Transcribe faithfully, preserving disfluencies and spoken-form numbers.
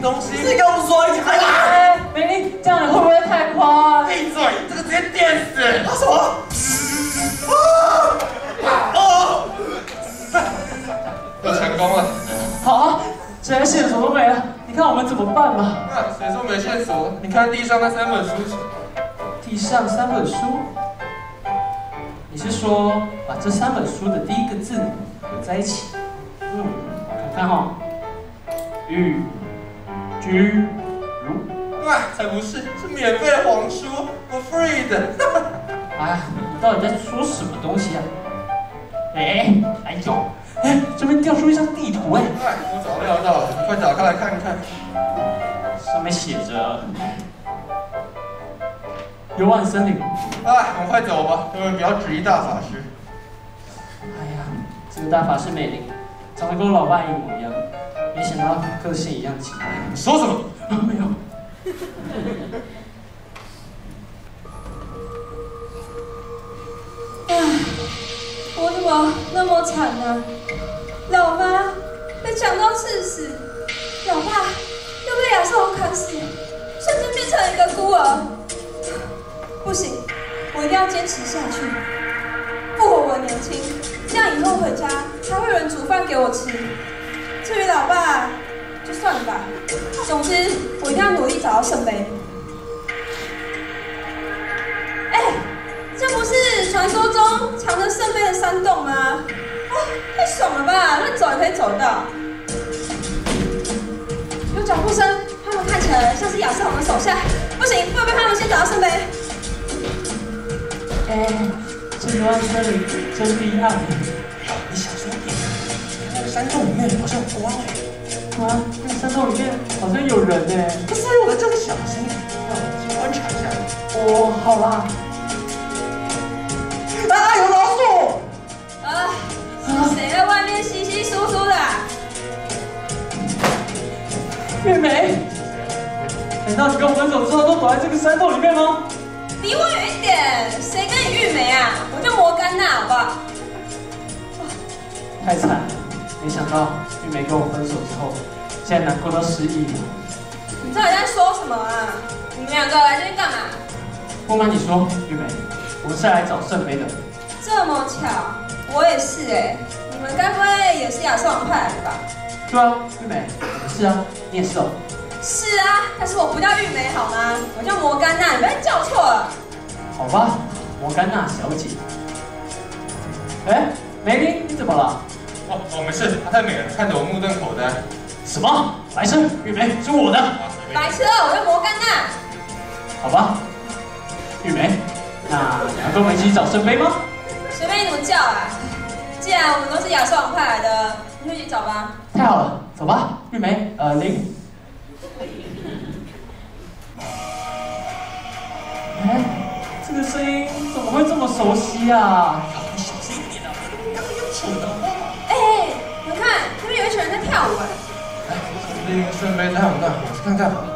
东西。 你跟我们说一下。 哎，美玲，这样你会不会太夸？ 闭嘴！这个直接电死！ 啊什么？啊！哦！ 又成功了。 好啊，现在线索都没了，你看我们怎么办嘛？ 那谁说没线索？你看地上那三本书。 地上三本书，你是说把这三本书的第一个字合在一起？嗯，我看看哈，玉居如。 啊，才不是，是免费的黄书 ，for free 的。 哎呀，你到底在说什么东西啊？哎，哎呦，哎，这边掉出一张地图哎。 哎，我早料到了，快打开来看看。 上面写着幽暗森林。 哎，我们快走吧，各位不要质疑大法师。 哎呀，这个大法师美玲，长得跟我老爸一模一样，没想到个性一样奇怪。 你说什么？ 没有。 唉，我怎么那么惨呢？老妈被强盗刺死，老爸又被亚瑟王砍死，甚至变成一个孤儿。不行，我一定要坚持下去，复活我的年轻，这样以后回家还会有人煮饭给我吃。至于老爸，就算了吧。总之，我一定要努力找到圣杯。哎，这不是传说中藏着圣杯的山洞吗？啊，太爽了吧！乱走也可以走到。有脚步声，他们看起来像是亚瑟王的手下。不行，不能被他们先找到圣杯。 哎，这幽暗森林真厉害！ 你小声点，那个山洞里面好像有光哎。 啊，那个山洞里面好像有人哎。 不是，我在这里小心，让我先观察一下。 哦，好啦。 啊，有老鼠！ 啊，是谁在外面稀稀疏疏的？ 玉梅，难道你跟我分手之后都躲在这个山洞里面吗？ 离我远一点！谁跟你玉梅啊？我叫摩甘娜，好不好？ 太惨了，没想到玉梅跟我分手之后，现在难过到失忆了。 你到底在说什么啊？你们两个来这边干嘛？ 不瞒你说，玉梅，我们是来找圣杯的。 这么巧，我也是哎。你们该不会也是亚瑟王派来的吧？ 对啊，玉梅，我们是啊，你也是哦。 是啊，但是我不叫玉梅好吗？我叫摩甘娜，你不要叫错了。 好吧，摩甘娜小姐。哎，梅琳，你怎么了？ 哦哦，没事，她太美了，看得我目瞪口呆。 什么？白痴，玉梅是我的。 白痴，我叫摩甘娜。 好吧，玉梅，那你要跟我们一起找圣杯吗？ 随便你怎么叫啊。既然我们都是亚瑟王派来的，你就一起找吧。 太好了，走吧，玉梅，呃，林。哎，这个声音怎么会这么熟悉啊？ 你小声一点啊，刚刚有抢到。 哎，你们看，那边有一群人在跳舞哎。 哎，说不定圣杯在我们那，我去看看好了。